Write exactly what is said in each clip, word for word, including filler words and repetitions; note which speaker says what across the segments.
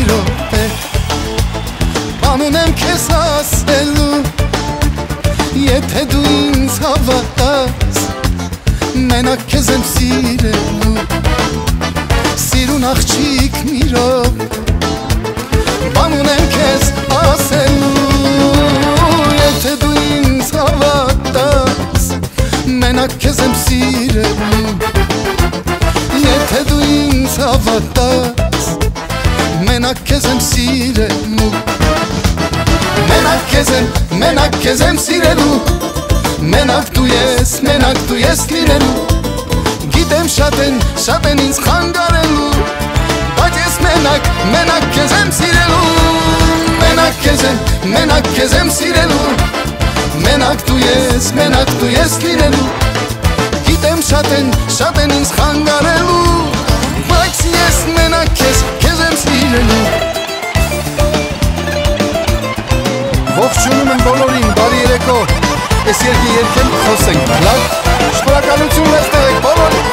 Speaker 1: մի րոպե բան ունեմ քեզ ասելու Եթե դու ինձ հավատաս Մենակ քեզ եմ սիրելու Սիրուն աղջիկ մի րոպե Բան ունեմ քեզ ասելու Եթե դու ինձ հավատաս Մենակ քեզ եմ սիրելու Եթե դու ինձ հավատաս Մենակ քեզ եմ սիրելու Մենակ քեզ եմ, մենակ քեզ եմ սիրելու Մենակ դու ես, մենակ դու ես լինելու Գիտեմ շատ են, շատ են ինձ խանգարելու Բայց ես մենակ, մենակ քեզ եմ սիրելու Մենակ քեզ եմ, մենակ քեզ եմ սիրելու Մենակ դու ես, մենակ դու ես լինելու Գիտեմ շատ են, շատ են ինձ խանգարելու Բայց ես մենակ քեզ, քեզ եմ սիրելու
Speaker 2: Ողջունում եմ բոլորին, բարի երեկո Ես երկի երկեմ խոսենք, լավ Շնորհակալություն այստեղ եք բոլորին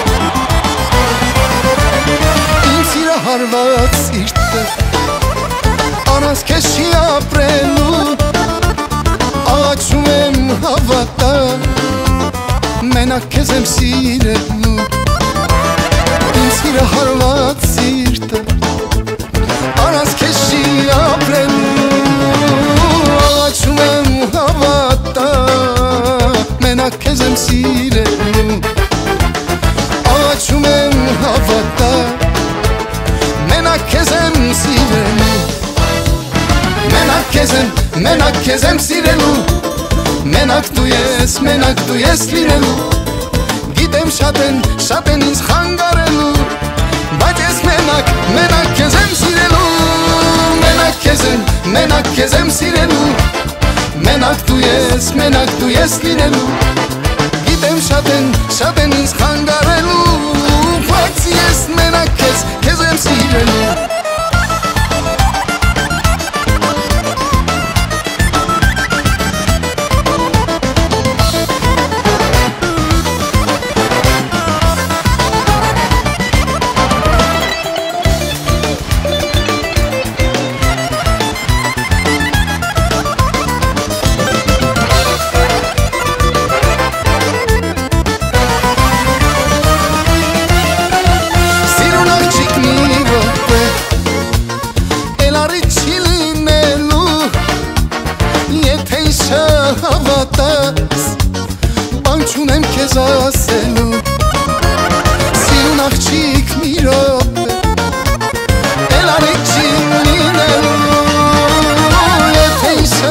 Speaker 1: Իմ սիրը հարված սիրտը Առանց քեզ չի ապրելու Աղաչում եմ հավատա Մենակ քեզ եմ սիրելու Իմ սիրը հարված սիրտը Առանց քեզ չի ապրելու Աղաչում եմ հավատա Մենակ քեզ եմ սիրելու Աղաչում եմ հավատա Մենակ քեզ եմ սիրելու Մենակ քեզ եմ, մենակ քեզ եմ սիրելու Մենակ դու ես, մենակ դու ես լինելու Գիտեմ շատ են, շատ են ինձ խանգարելու Բայց ես մենակ, մենակ քեզ եմ սիրելու Մենակ քեզ եմ, մենակ քեզ եմ սիրելու Մենակ դու ես, մենակ դու ես լինելու Գիտեմ շատ են, շատ են ինձ խանգարելու Բայց ես մենակ քեզ, քեզ եմ սիրելու Հավատաս, բան չունեմ քեզ ասելու Սիրուն աղջիկ մի րոպե Էլ արիք չի լինելու Եթե ինձ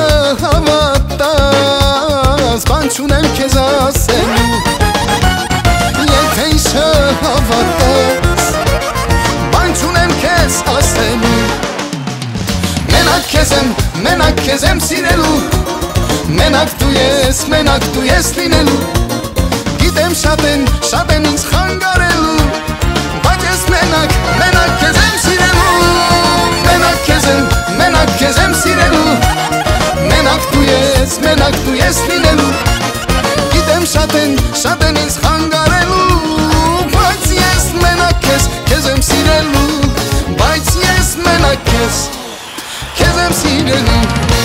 Speaker 1: հավատաս, բան չունեմ քեզ ասելու Եթե ինձ հավատաս, բան չունեմ քեզ ասելու Մենակ քեզ եմ, մենակ քեզ եմ սիրելու Մենակ դու ես, մենակ դու ես լինելու Գիտեմ շատ են, շատ են ինձ խանգարելու Բայց ես մենակ, մենակ քեզ եմ սիրելու Մենակ քեզ եմ, մենակ քեզ եմ սիրելու Մենակ դու ես, մենակ դու ես լինելու Գիտեմ շատ են, շատ են ինձ խանգարելու Բայց ես մենակ քեզ, քեզ եմ սիրելու Բայց ես մենակ քեզ, քեզ եմ սիրելու